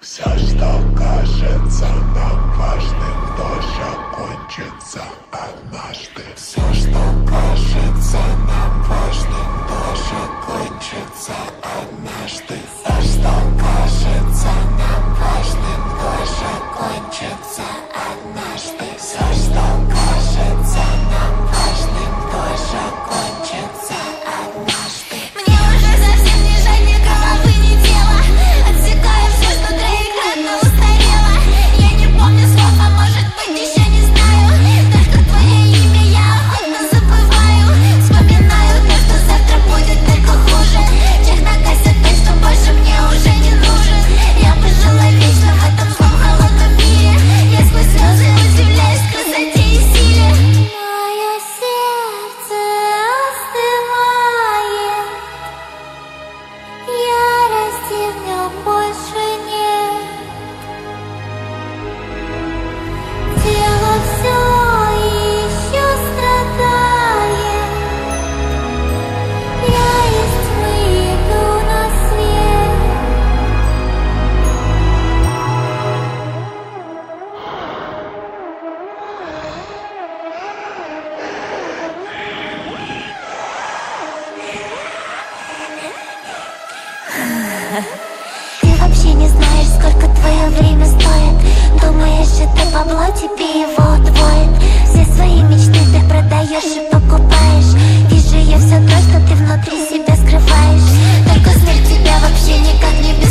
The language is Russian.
Все, что кажется нам важным, тоже кончится однажды. Все, что кажется нам важным, тоже кончится однажды. Все, что кажется нам важным, тоже кончится однажды. Все, что кажется нам важным, тоже кончится однажды. Мне уже совсем не жаль ни головы, ни тела. Отсекаю все, что троекратно устарело. Я не помню слов, а может быть еще не знаю. Только твое имя я охотно забываю. Вспоминаю то, что завтра будет только хуже. Техногасит то, что больше мне уже не нужен. Я бы жила вечно в этом злом холодном мире. Я сквозь слезы удивляюсь красоте и силе. Мое сердце остывает, ярости в нем больше нет. Тело все еще страдает. Я из тьмы иду на свет. Ты вообще не знаешь, сколько твое время стоит. Думаешь, это бабло тебе его удвоит. Все свои мечты ты продаешь и покупаешь. Вижу я все то, что ты внутри себя скрываешь. Только смерть тебя вообще никак не